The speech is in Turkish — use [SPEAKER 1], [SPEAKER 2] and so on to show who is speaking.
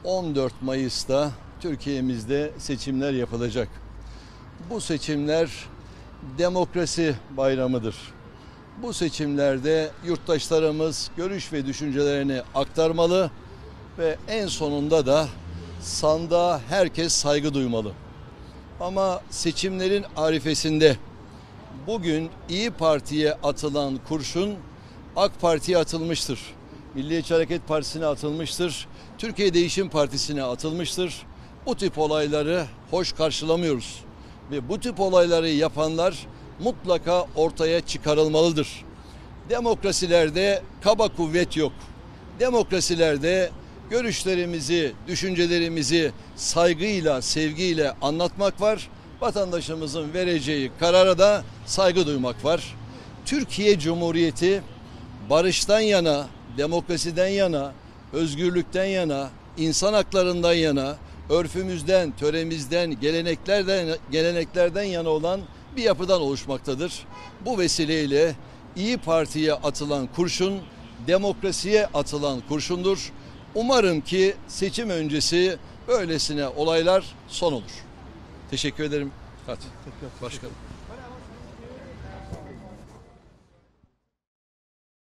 [SPEAKER 1] 14 Mayıs'ta Türkiye'mizde seçimler yapılacak. Bu seçimler demokrasi bayramıdır. Bu seçimlerde yurttaşlarımız görüş ve düşüncelerini aktarmalı ve en sonunda da sandığa herkes saygı duymalı. Ama seçimlerin arifesinde bugün İyi Parti'ye atılan kurşun AK Parti'ye atılmıştır. Milliyetçi Hareket Partisi'ne atılmıştır. Türkiye Değişim Partisi'ne atılmıştır. Bu tip olayları hoş karşılamıyoruz. Ve bu tip olayları yapanlar mutlaka ortaya çıkarılmalıdır. Demokrasilerde kaba kuvvet yok. Demokrasilerde görüşlerimizi, düşüncelerimizi saygıyla, sevgiyle anlatmak var. Vatandaşımızın vereceği karara da saygı duymak var. Türkiye Cumhuriyeti barıştan yana, demokrasiden yana, özgürlükten yana, insan haklarından yana, örfümüzden, töremizden, geleneklerden yana olan bir yapıdan oluşmaktadır. Bu vesileyle İyi Parti'ye atılan kurşun, demokrasiye atılan kurşundur. Umarım ki seçim öncesi böylesine olaylar son olur. Teşekkür ederim. Hadi. Başkanım.